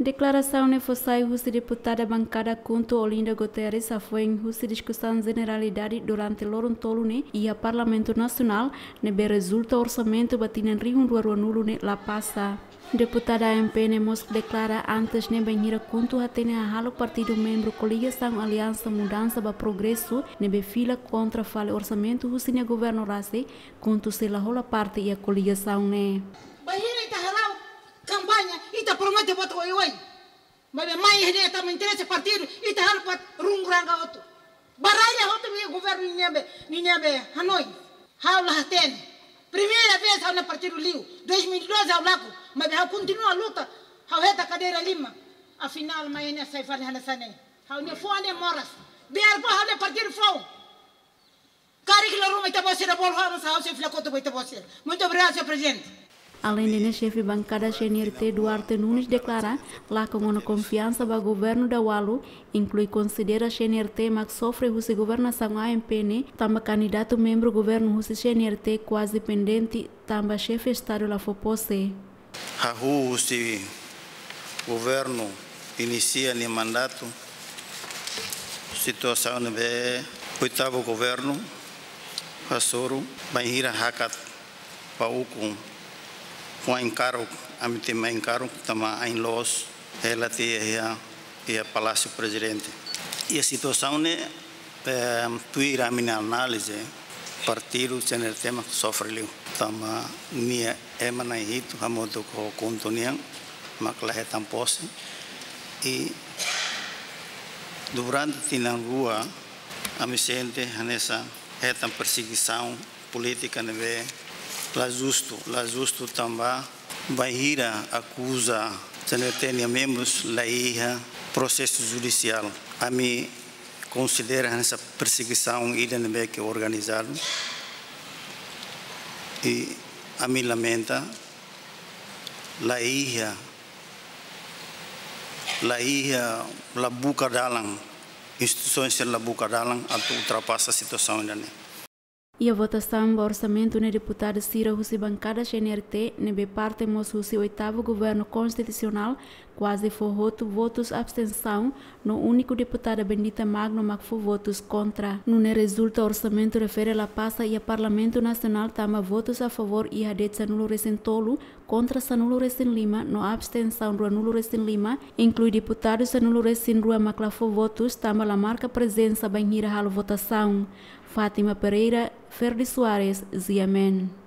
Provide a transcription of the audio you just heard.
Declaração nefosai husi deputada bancada Kunto Olinda Guterres foi em husi discussão generalidade durante l'Orontolune e a Parlamento Nacional nebe resulta orçamento batinan riun ruanulune la passa. Deputada MP Nemos declara antes ne banhira Kunto hatene a halo partido membro coligação Aliança Mudança ba Progresso nebe fila contra fale orçamento husi ne governo rase Kunto se la rola parte e a coligação ne. Banhira ita halau campanha ita promete voto oi. Mas mais ele tá me interessa partido ita hal pat rungranga outro. Baralha outro o governo ninebe Hanoi. Haula hatene. Primeira vez ao partido Liu, 2012 ao Lago, mas ela continua a luta. Ao reta cadeira Lima. Afinal, mas ainda sai falando nessa Ao ne fone moras. Biar pa ao partido fou. Cari que la Roma está você na bola, vamos ao seu flacoto vai você. Muito obrigado, senhor presidente. Além de chefe bancada CNRT Duarte Nunes declara lá com uma confiança para o governo da Walu, inclui considera CNRT mas sofre a governação AMPN, também candidato membro do governo do CNRT quase pendente, também chefe estado lá Fopose. O governo inicia o mandato, situação é oitavo governo, Hasoro, Banhira Hakat, Paucum. Com encaro, a mim tem encaro, também em Los, ela tem a Palácio Presidente. E a situação é, tuira a minha análise, partido sem tema sofre também minha emana hito, a modo com contonian, mas lá é tão posse. E durante na rua, a mim sente nessa perseguição política neve. Lá justo também Bahia acusa CNRT membros lá processo judicial. A mim considera essa perseguição ainda que é organizado e a mim lamenta lá buca dalang instituições lá buca dalang até ultrapassa a situação ainda. E a votação do orçamento na deputada Cira Husi bancada CNRT nebe parte mos Husi oitavo governo constitucional quase foi votos abstenção no único deputada bendita magno mas foi votos contra. No resulta orçamento refere a passa e a Parlamento Nacional tama votos a favor e a det sanulo recentolo contra sanulo recen Lima no abstenção do anulo recen Lima inclui deputados sanulo recen rua macla foi votos tama la marca presença banhira halo votação. Fátima Pereira, Ferdi Soares, Ziamen.